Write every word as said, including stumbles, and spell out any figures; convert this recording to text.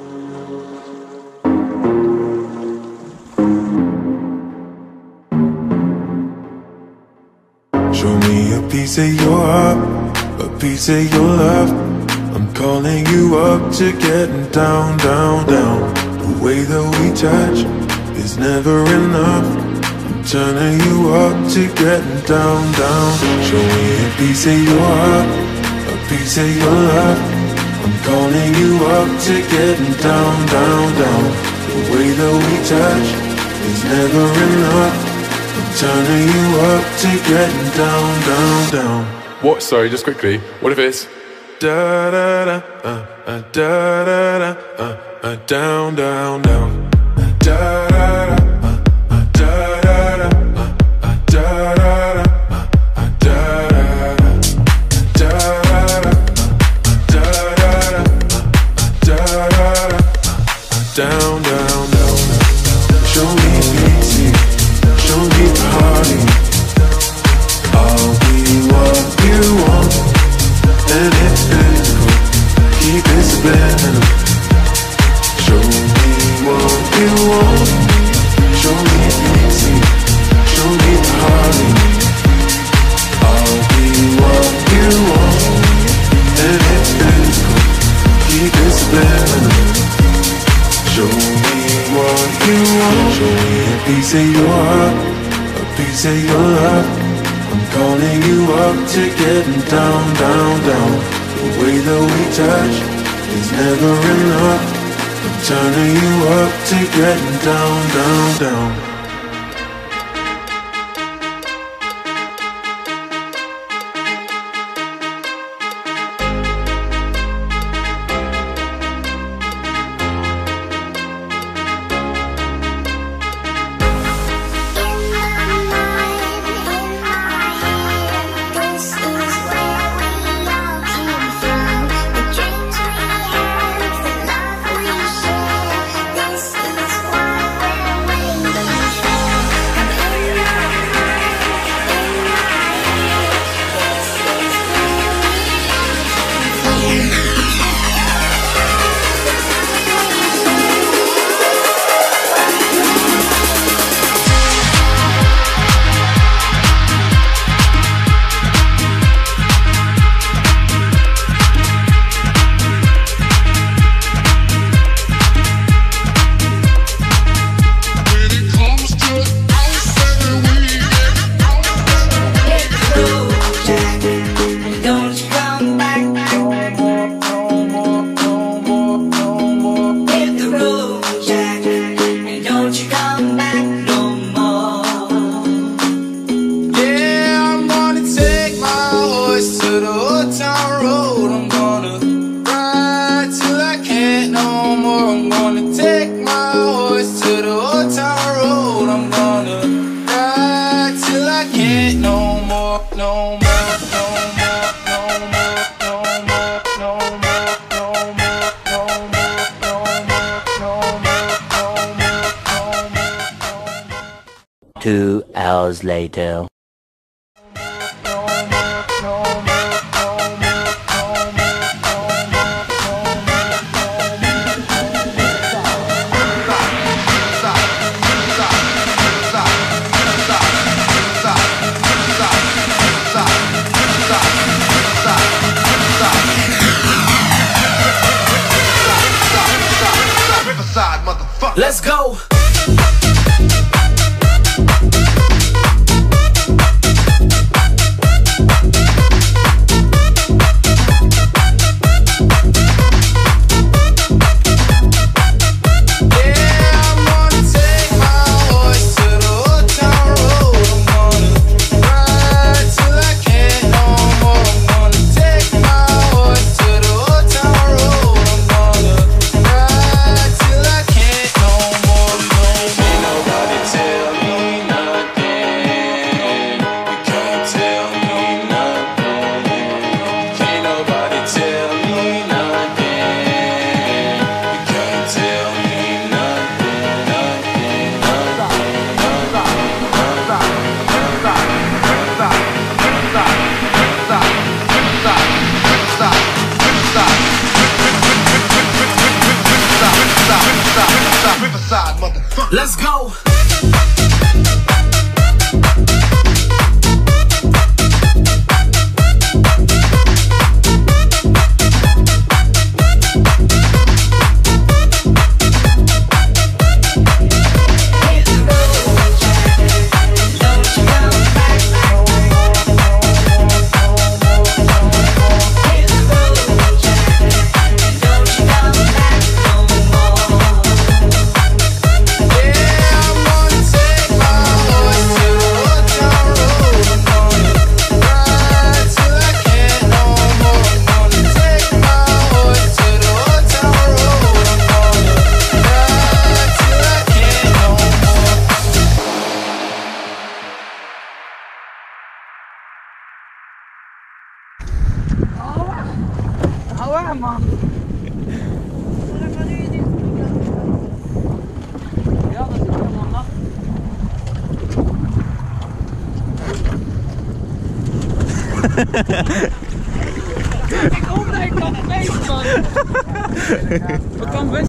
Show me a piece of your heart, a piece of your love. I'm calling you up to getting down, down, down. The way that we touch is never enough. I'm turning you up to getting down, down. Show me a piece of your heart, a piece of your love. I'm calling you up to getting down, down, down. The way that we touch is never enough. Turning you up to getting down, down, down. What? Sorry, just quickly. What if it's da da da, uh, uh, da da da, uh, uh, down, down, down, uh, da da da, uh, uh, da da da, uh, uh, da da da, uh, uh, da da da, da da da, da da da, da da da, down, down, down. Show me pity. Show me party. I'll be what you want, and it's physical. Keep it subliminal. Show me what you want. Show me easy. Show me party. I'll be what you want, and it's physical. Keep it subliminal. Show me what you want. Show me a piece of your heart, a piece of your love. I'm calling you up to getting down, down, down. The way that we touch is never enough. I'm turning you up to getting down, down, down. Two hours later. Let's go! Till I can't no more. Let's go. Hou aan, man. Ja, dat is helemaal nat. Ik hoop dat ik kan feest, man. We kan best